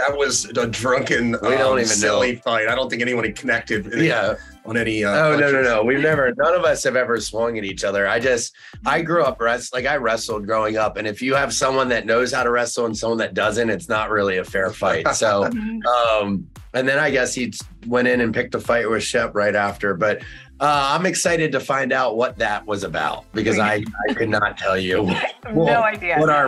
that was a drunken, we don't even silly know. fight. I don't think anyone connected. Yeah. On any. Oh, no. We've never, none of us have ever swung at each other. I grew up I wrestled growing up. And if you have someone that knows how to wrestle and someone that doesn't, it's not really a fair fight. So, and then I guess he went in and picked a fight with Shep right after. But I'm excited to find out what that was about because I could not tell you no idea what our